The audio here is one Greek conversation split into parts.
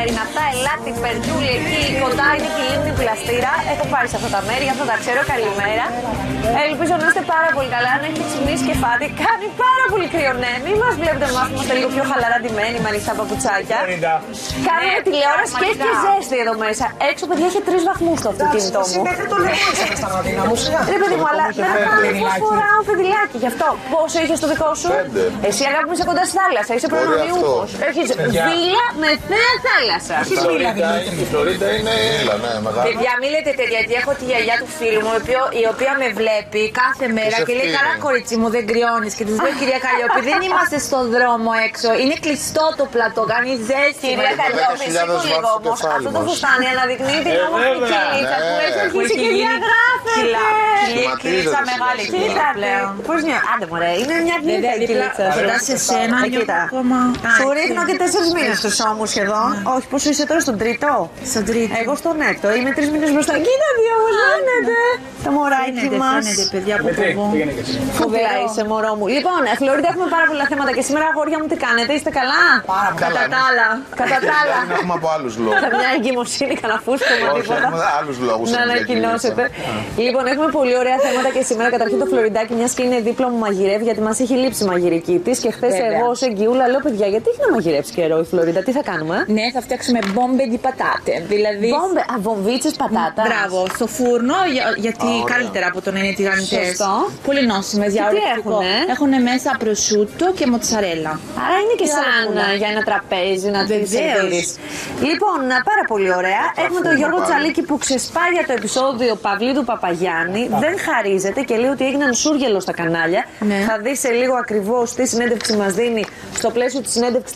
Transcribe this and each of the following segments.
είναι αυτά. Ελάτε, Περτούλη, εκεί κοντά είναι και η λίμνη Πλαστήρα. Έχω πάρει σε αυτά τα μέρη, αυτό τα ξέρω. Καλημέρα. Ελπίζω να είστε πάρα πολύ καλά. Αν έχετε ξυπνήσει και φάτε, κάνει πάρα πολύ κρύο. Ναι, μην μας βλέπετε εμάς που είμαστε λίγο πιο χαλαρά ντυμένοι με ανοιχτά παπουτσάκια. Κάνουμε τηλεόραση και έχει και ζέστη εδώ μέσα. Έξω, παιδιά, έχει 3 βαθμούς το αυτοκίνητό μου. Μέχρι το λαιμό είσαστε στα Μαδίνα μου. Ρε παιδί μου, αλλά δεν θα κάνω πώς φοράω φεδιλάκι. Γι' αυτό πόσο είχες το δικό σου. Εσύ, αγάπη μου, είσαι κοντά στη θάλασσα. Είσαι προνομιούχος. Έχεις βίλα με θέα θάλασσα. Η Φλωρίντα είναι. Παιδιά, μην λέτε τέτοια, γιατί έχω τη γιαγιά του φίλου μου, η οποία με βλέπει κάθε μέρα και λέει: καλά, κορίτσι μου, δεν κρυώνεις. Και της λέω: κυρία Καλλιόπη, δεν είμαστε στον δρόμο έξω. Είναι κλειστό το πλατό, κάνει ζέστη. Κυρία Καλλιόπη, σήκω λίγο όμως. Αυτό το φουστάνι αναδεικνύει την όμορφη κυλίτσα που έχει αρχίσει και διαγράφεται. Κυλίτσα μεγάλη πλέον. Πώς νιώθει. Άντε μωρέ, είναι μια γλύκα η κυλίτσα. Κοντά σε σένα, κοίτα. Σου ρίχνω και 4 μήνες στους ώμους σχεδόν. Όχι, πόσο είσαι τώρα, στον τρίτο. Στον τρίτο. Εγώ στον έκτο. Είμαι 3 μήνες μπροστά. Κοίτα τι όμως φαίνεται. Το μωράκι μας. Φαίνεται, παιδιά, από το Φοβερά είσαι, μωρό μου. Λοιπόν, Φλωρίντα, έχουμε πάρα πολλά θέματα και σήμερα, αγόρια μου, τι κάνετε, είστε καλά. Κατά τα άλλα. Κατά τα άλλα. Δεν έχουμε από άλλους λόγους. Μια εγκυμοσύνη, κανένα φούσκωμα, Όχι, τίποτα. έχουμε άλλους λόγους. Να ανακοινώσετε. Λοιπόν, έχουμε πολύ ωραία θέματα και σήμερα. Καταρχήν το Φλωριντάκι, μια και είναι δίπλα μου, μαγειρεύει, γιατί μας έχει λείψει η μαγειρική της. Και χθες εγώ ως εγγυούλα λέω: παιδιά, γιατί έχει να μαγειρέψει καιρό η Φλωρίντα, τι θα κάνουμε. Ναι, θα φτιάξουμε μπόμπε di patate. Δηλαδή. Βομβίτσες πατάτα. Μπράβο, στο φούρνο, γιατί καλύτερα από το να είναι τηγανιτές. Σωστό. Πολύ νόσιμες για ορεκτικό. Έχουν μέσα προσούτο και μοτσαρέλα. Άρα είναι και σαν για ένα τραπέζι να τη σερβίρεις. Λοιπόν, πάρα πολύ ωραία. Έχουμε τον Γιώργο Τσαλίκη που ξεσπάει για το επεισόδιο Παυλίδου Παπαγιάννη. Δεν χαρίζεται και λέει ότι έγιναν σούργελο στα κανάλια. Θα δει σε λίγο ακριβώς τι συνέντευξη μας δίνει στο πλαίσιο της συνέντευξης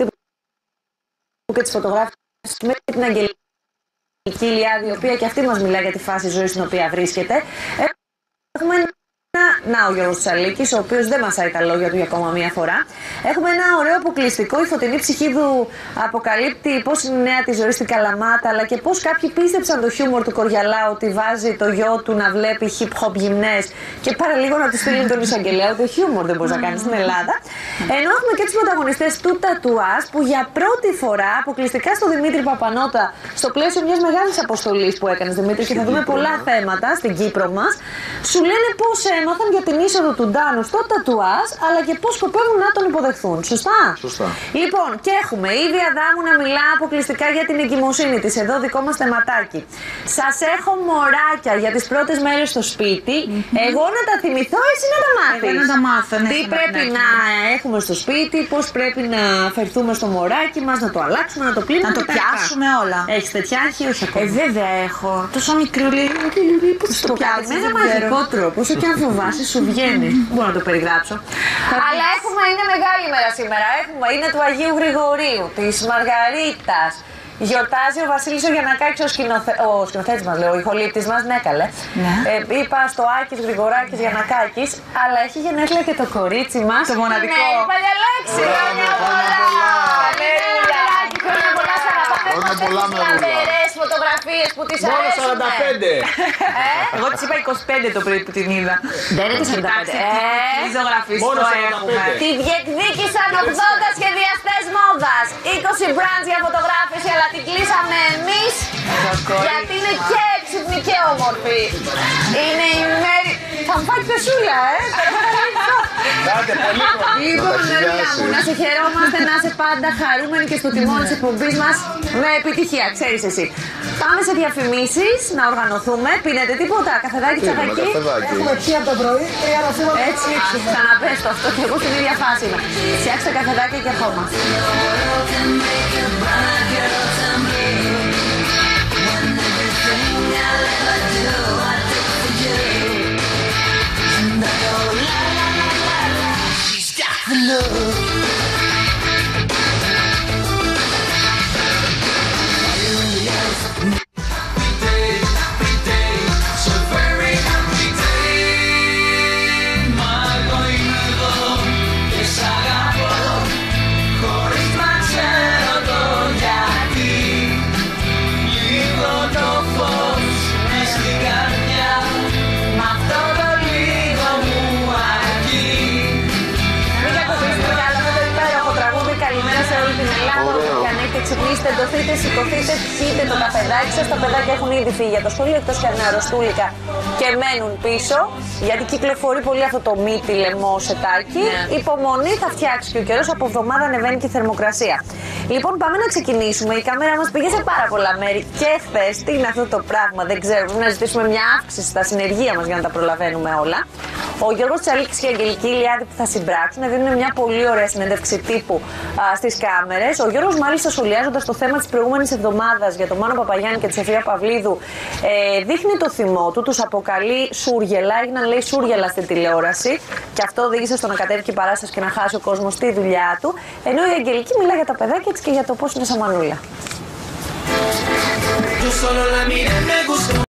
και της φωτογράφησης με την Αγγελική Ηλιάδη, η οποία και αυτή μας μιλάει για τη φάση ζωής στην οποία βρίσκεται. Έχουμε ο Γιώργος Τσαλίκης, ο οποίος δεν μασάει τα λόγια του για ακόμα μία φορά. Έχουμε ένα ωραίο αποκλειστικό. Η Φωτεινή Ψυχίδου αποκαλύπτει πώς είναι η νέα της ζωή στην Καλαμάτα, αλλά και πώς κάποιοι πίστεψαν το χιούμορ του Κοριαλά ότι βάζει το γιο του να βλέπει hip hop γυμνές και παραλίγο να του στείλουν τον εισαγγελέα ότι χιούμορ δεν μπορεί να κάνει στην Ελλάδα. Ενώ έχουμε και τους πρωταγωνιστές του τατουάζ που για πρώτη φορά αποκλειστικά στο Δημήτρη Παπανότα, στο πλαίσιο μιας μεγάλης αποστολής που έκανες, Δημήτρη, και θα δούμε πολλά θέματα στην Κύπρο μας, σου λένε πώς έμαθαν για την είσοδο του Ντάνου στο τατουάζ, αλλά και πώς σκοπεύουν να τον υποδεχθούν. Σωστά. Σωστά. Λοιπόν, και έχουμε η Ήδη Αδάμου να μιλά αποκλειστικά για την εγκυμοσύνη της. Εδώ δικό μας θεματάκι. Σας έχω μωράκια για τις πρώτες μέρες στο σπίτι. Εγώ να τα θυμηθώ, εσύ να τα μάθεις. Εγώ να τα μάθω, ναι. Τι πρέπει να έχουμε στο σπίτι, πώς πρέπει να φερθούμε στο μωράκι μας, να το αλλάξουμε, να το πλύνουμε. Να το πιάσουμε όλα. Έχεις τέτοια αρχή, όχι ακόμα. Βέβαια έχω. Τόσο μικρή λέει. Πώς το πιάσεις. Με ένα μαγικό τρόπο, όσο και αν φοβάσαι, σου βγαίνει. Μπορώ να το περιγράψω. Αλλά είναι μεγάλη μέρα σήμερα. Είναι του Αγίου Γρηγορίου, της Μαργαρίτας. Γιορτάζει ο Βασίλης ο Γιαννακάκης, ο σκηνοθέτης μας, λέω, ο ηχολήπτης μας, ναι καλέ. Είπα στο Άκης Γρηγοράκης Γιαννακάκης, αλλά έχει γενέθλια και το κορίτσι μας. Το μοναδικό. Ναι, Παλιαλέξη. Χρόνια πολλά. Χρόνια πολλά σε αυτά. Χρόνια πολλά με φλαμπερές φωτογραφίες που τις αρέσουν. Μόνο 45. Εγώ της είπα 25 το πρωί που την είδα. Δεν είναι 45. Τι ζωγραφίες το έχουμε. Τη διεκδίκησαν 80 σχεδιαστές μόδας. 20 brands για φωτογράφηση, αλλά την κλείσαμε εμείς. Γιατί είναι και έξυπνη και όμορφη. Είναι η μέρη. Θα μου πάει πεσούλα, Λοιπόν, Μερούλα μου, να σε χαιρόμαστε, να είσαι πάντα χαρούμενη και στο τιμόνι της εκπομπής μας με επιτυχία, ξέρεις εσύ. Πάμε σε διαφημίσεις, να οργανωθούμε. Πίνετε τίποτα, καφεδάκι, τσαγάκι. Έχουμε πιει από το πρωί, Έτσι, ξαναπες το αυτό και εγώ στην ίδια φάση είμαι. Φτιάξτε καφεδάκι και ερχόμαστε. στην Ελλάδα. Ωραίο. Και αν έχετε ξυπνήσει, τεντωθείτε, σηκωθείτε, πιείτε το καφεδάκι σας. Τα παιδάκια έχουν ήδη φύγει για το σχολείο, εκτός και αν είναι αρρωστούλικα και μένουν πίσω. Γιατί κυκλοφορεί πολύ αυτό το μύτη λαιμό σετάκι. Υπομονή, θα φτιάξει και ο καιρός. Από εβδομάδα ανεβαίνει και η θερμοκρασία. Λοιπόν, πάμε να ξεκινήσουμε. Η κάμερα μας πήγε σε πάρα πολλά μέρη και χθες. Τι είναι αυτό το πράγμα, δεν ξέρω. Πρέπει να ζητήσουμε μια αύξηση στα συνεργεία μας για να τα προλαβαίνουμε όλα. Ο Γιώργος Τσαλίκης και η Αγγελική Ηλιάδη που θα συμπράξουν δίνουν μια πολύ ωραία συνέντευξη τύπου στις κάμερες. Ο Γιώργος, μάλιστα, σχολιάζοντας το θέμα της προηγούμενης εβδομάδας για τον Μάνο Παπαγιάννη και τη Σοφία Παυλίδου, δείχνει το θυμό του, τους αποκαλεί σούργελα. Έγιναν, λέει, σούργελα στην τηλεόραση. Και αυτό οδήγησε στο να κατέβει η παράσταση και να χάσει ο κόσμος τη δουλειά του. Ενώ η Αγγελική μιλά για τα παιδάκια της και για το πώς είναι σαν μανούλα.